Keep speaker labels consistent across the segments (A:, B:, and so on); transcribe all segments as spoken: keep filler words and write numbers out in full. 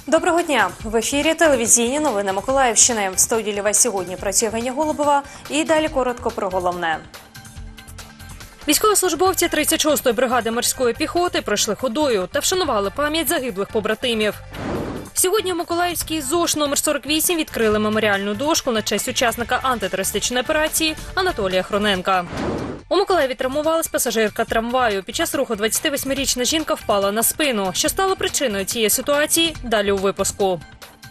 A: Доброго дня! В ефірі телевізійні новини Миколаївщини. В студії для вас сьогодні працює Ганя Голубова. І далі коротко про головне. Військовослужбовці тридцять шостої бригади морської піхоти пройшли ходою та вшанували пам'ять загиблих побратимів. Сьогодні у Миколаївській ЗОШ номер сорок вісім відкрили меморіальну дошку на честь учасника антитерористичної операції Анатолія Хроненка. У Миколаєві травмувалась пасажирка трамваю. Під час руху двадцятивосьмирічна жінка впала на спину. Що стало причиною цієї ситуації – далі у випуску.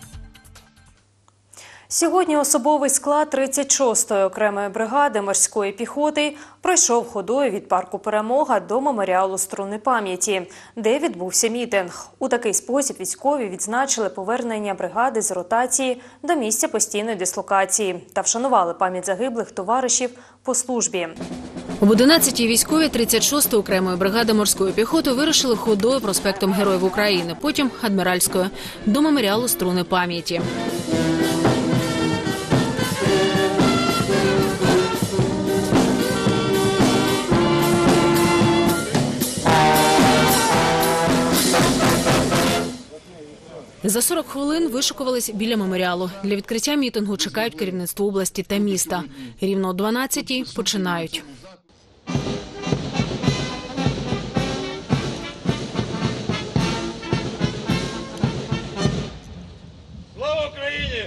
A: Сьогодні особовий склад тридцять шостої окремої бригади морської піхоти пройшов ходою від парку «Перемога» до меморіалу «Струни пам'яті», де відбувся мітинг. У такий спосіб військові відзначили повернення бригади з ротації до місця постійної дислокації та вшанували пам'ять загиблих товаришів по службі.
B: Об одинадцятій військові тридцять шостої окремої бригади морської піхоти вирушили ходою проспектом Героїв України, потім Адміральською, до меморіалу «Струни пам'яті». За сорок хвилин вишикувались біля меморіалу. Для відкриття мітингу чекають керівництво області та міста. Рівно о дванадцятій починають.
C: Слава Україні!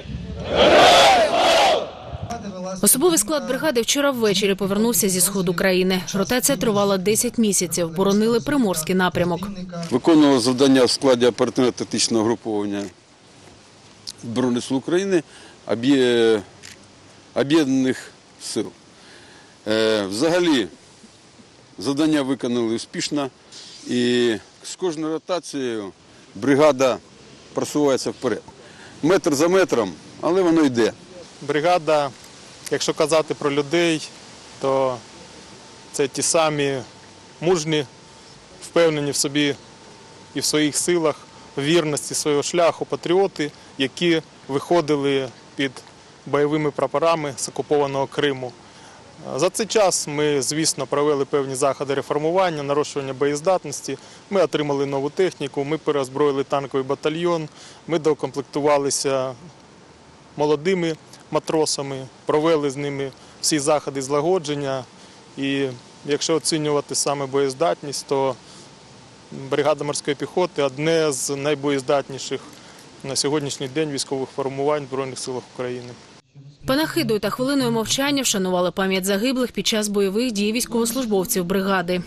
B: Особовий склад бригади вчора ввечері повернувся зі сходу країни. Ротація тривала десять місяців, боронили Приморський напрямок.
D: Виконував завдання в складі оперативно-тактичного груповання Збройних сил України Об'єднаних сил. Взагалі, завдання виконали успішно і з кожною ротацією бригада просувається вперед. Метр за метром, але воно йде.
C: Бригада, якщо казати про людей, то це ті самі мужні, впевнені в собі і в своїх силах, в вірності свого шляху патріоти, які виходили під бойовими прапорами з окупованого Криму. За цей час ми, звісно, провели певні заходи реформування, нарощування боєздатності. Ми отримали нову техніку, ми переозброїли танковий батальйон, ми доукомплектувалися молодими матросами, провели з ними всі заходи злагодження. І якщо оцінювати саме боєздатність, то бригада морської піхоти – одне з найбоєздатніших на сьогоднішній день військових формувань в Збройних силах України.
B: Панахидою та хвилиною мовчання вшанували пам'ять загиблих під час бойових дій військовослужбовців бригади.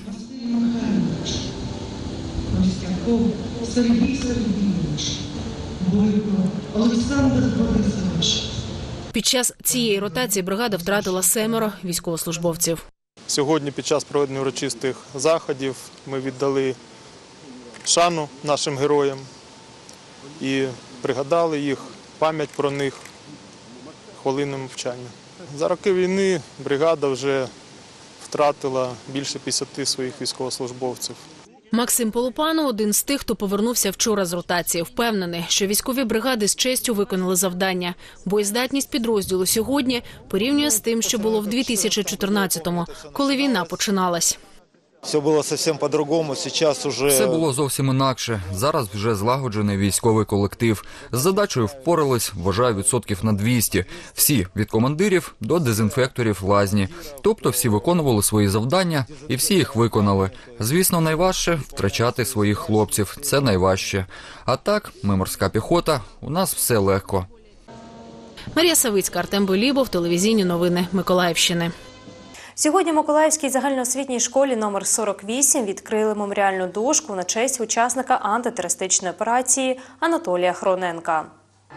B: Під час цієї ротації бригада втратила семеро військовослужбовців.
C: Сьогодні під час проведення урочистих заходів ми віддали шану нашим героям і пригадали їх, пам'ять про них хвилиною мовчання. За роки війни бригада вже втратила більше п'ятдесят своїх військовослужбовців.
B: Максим Полупанов – один з тих, хто повернувся вчора з ротації. Впевнений, що військові бригади з честю виконали завдання. Боєздатність підрозділу сьогодні порівнює з тим, що було в дві тисячі чотирнадцятому, коли війна починалась.
E: Все було зовсім по-другому, зараз уже...
F: Все було зовсім інакше. Зараз вже злагоджений військовий колектив. З задачею впорались, вважаю, відсотків на двісті. Всі, від командирів до дезінфекторів лазні. Тобто всі виконували свої завдання і всі їх виконали. Звісно, найважче – втрачати своїх хлопців. Це найважче. А так, ми морська піхота, у нас все легко.
B: Марія Савицька, Артем Белібов, телевізійні новини Миколаївщини.
A: Сьогодні в Миколаївській загальноосвітній школі номер сорок вісім відкрили меморіальну дошку на честь учасника антитерористичної операції Анатолія Хроненка.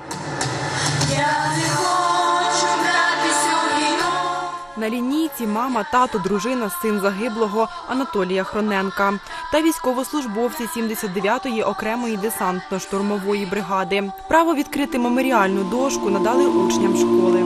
G: На лінійці мама, тато, дружина, син загиблого Анатолія Хроненка та військовослужбовці сімдесят дев'ятої окремої десантно-штурмової бригади. Право відкрити меморіальну дошку надали учням школи.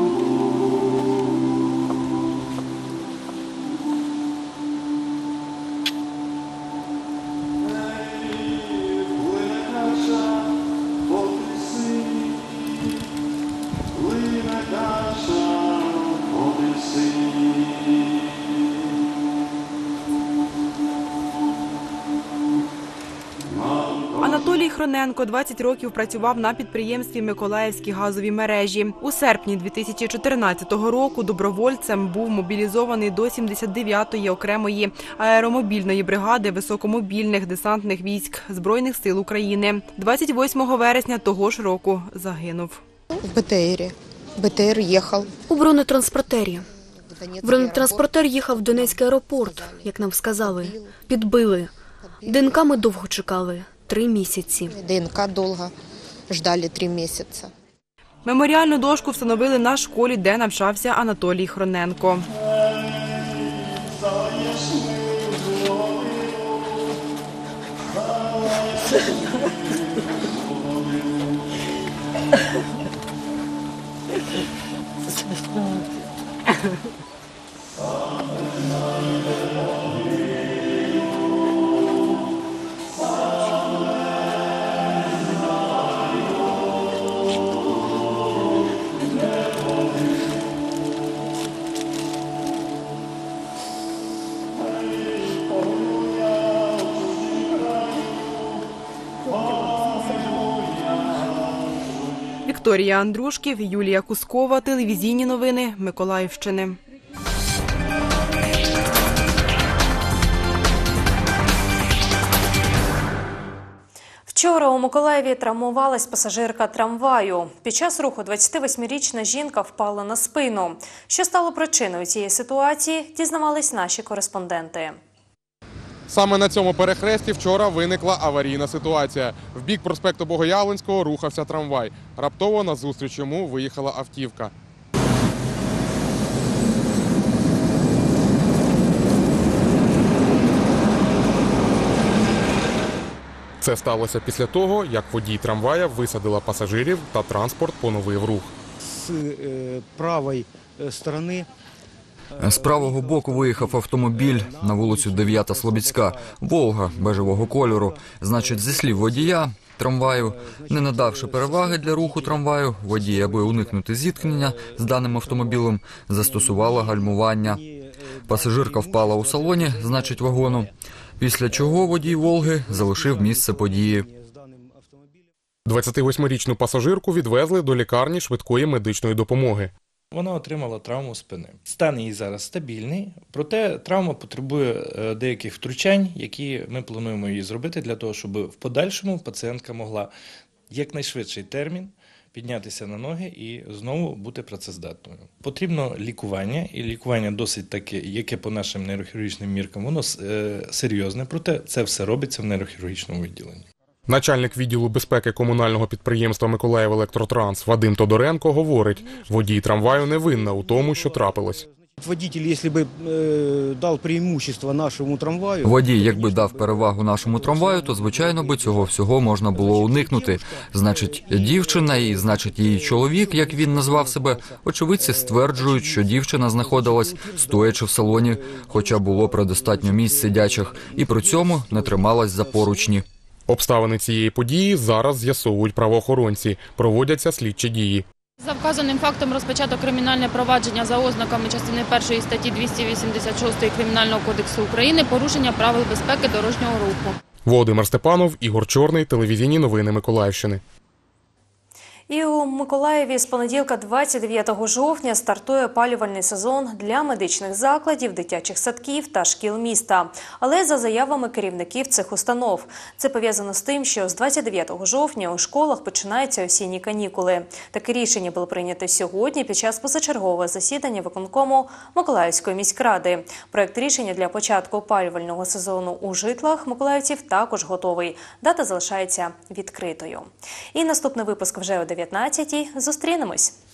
G: Анатолій Хроненко двадцять років працював на підприємстві «Миколаївські газові мережі». У серпні дві тисячі чотирнадцятого року добровольцем був мобілізований до сімдесят дев'ятої окремої аеромобільної бригади високомобільних десантних військ Збройних сил України. двадцять восьмого вересня того ж року загинув.
H: В БТРі. БТР їхав.
I: У бронетранспортері. Бронетранспортер їхав в Донецький аеропорт, як нам сказали. Підбили. ДНК ми довго чекали. Три місяці.
H: ДНК довго. Ждали три місяці.
G: Меморіальну дошку встановили на школі, де навчався Анатолій Хроненко. Вікторія Андрушків, Юлія Кускова, телевізійні новини Миколаївщини.
A: Вчора у Миколаєві травмувалась пасажирка трамваю. Під час руху двадцятивосьмирічна жінка впала на спину. Що стало причиною цієї ситуації, дізнавались наші кореспонденти.
J: Саме на цьому перехресті вчора виникла аварійна ситуація. В бік проспекту Богоявленського рухався трамвай. Раптово назустріч йому виїхала автівка. Це сталося після того, як водій трамвая висадила пасажирів та транспорт поновив рух.
E: З правої сторони
F: З правого боку виїхав автомобіль на вулицю дев'ята Слобідська. «Волга» бежевого кольору. Значить, зі слів водія трамваю, не надавши переваги для руху трамваю, водій, аби уникнути зіткнення з даним автомобілем, застосувала гальмування. Пасажирка впала у салоні, значить вагону, після чого водій «Волги» залишив місце події.
J: двадцятивосьмирічну пасажирку відвезли до лікарні швидкої медичної допомоги.
K: Вона отримала травму спини. Стан її зараз стабільний, проте травма потребує деяких втручань, які ми плануємо їй зробити для того, щоб в подальшому пацієнтка могла якнайшвидший термін піднятися на ноги і знову бути працездатною. Потрібно лікування, і лікування досить таке, яке по нашим нейрохірургічним міркам, воно серйозне, проте це все робиться в нейрохірургічному відділенні.
J: Начальник відділу безпеки комунального підприємства «Миколаївелектротранс» Вадим Тодоренко говорить, водій трамваю не винна у тому, що трапилось.
E: Водій, якщо б дав преимущество нашому трамваю...
F: Водій, якби дав перевагу нашому трамваю, то, звичайно, би цього всього можна було уникнути. Значить, дівчина і, значить, її чоловік, як він назвав себе, очевидці стверджують, що дівчина знаходилась стоячи в салоні, хоча було предостатньо місць сидячих, і при цьому не трималась за поручні.
J: Обставини цієї події зараз з'ясовують правоохоронці. Проводяться слідчі дії.
L: За вказаним фактом розпочато кримінальне провадження за ознаками частини першої статті двісті вісімдесят шість Кримінального кодексу України «Порушення правил безпеки дорожнього руху».
J: Володимир Степанов, Ігор Чорний, телевізійні новини Миколаївщини.
A: І у Миколаєві з понеділка двадцять дев'ятого жовтня стартує опалювальний сезон для медичних закладів, дитячих садків та шкіл міста. Але за заявами керівників цих установ. Це пов'язано з тим, що з двадцять дев'ятого жовтня у школах починаються осінні канікули. Таке рішення було прийнято сьогодні під час позачергового засідання виконкому Миколаївської міськради. Проект рішення для початку опалювального сезону у житлах миколаївців також готовий. Дата залишається відкритою. І наступний випуск вже о дев'ятнадцятій. Зустрінемось!